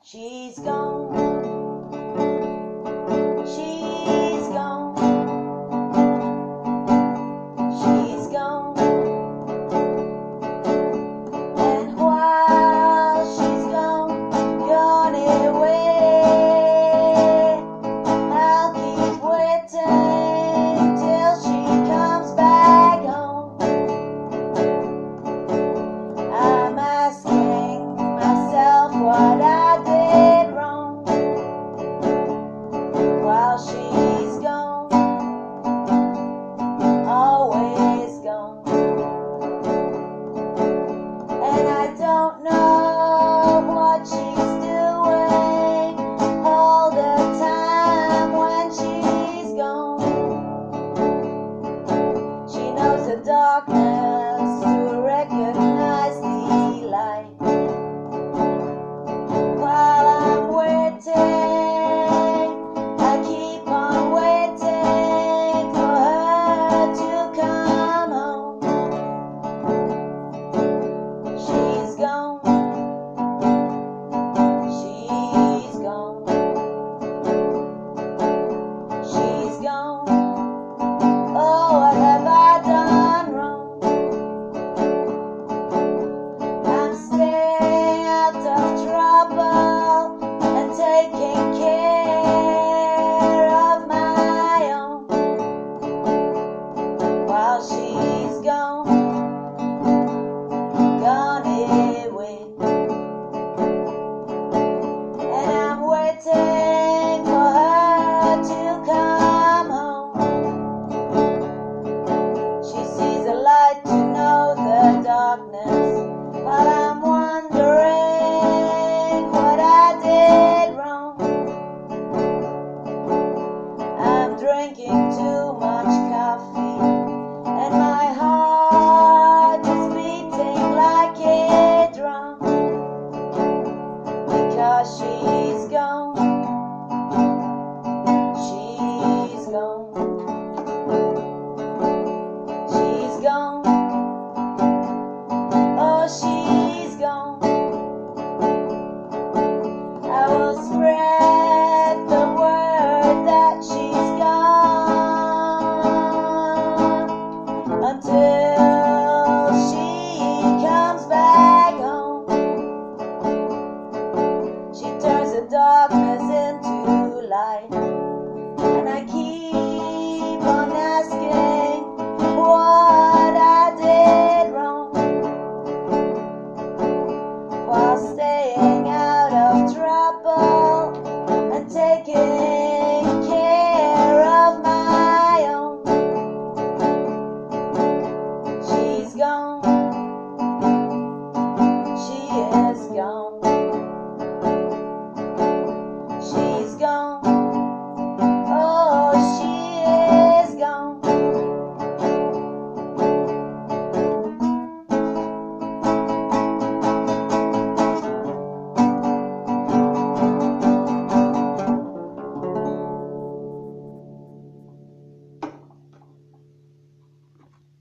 She's gone. She's gone. She's gone. And while she's gone away, I'll keep waiting till she comes back home. I'm asking myself what I did wrong while she's gone, always gone. And I don't know what she's doing all the time when she's gone. She knows the darkness to recognize the light. While I'm waiting, I keep on waiting for her to come home. She's gone. She's gone. She's gone. Oh, what have I done wrong? I'm staying out of trouble and taking care of my own while she's gone, gone away. And I'm waiting for her to come home. She sees the light to know the darkness, but I'm wondering what I did wrong. I'm drinking too much coffee, and my heart is beating like a drum, because she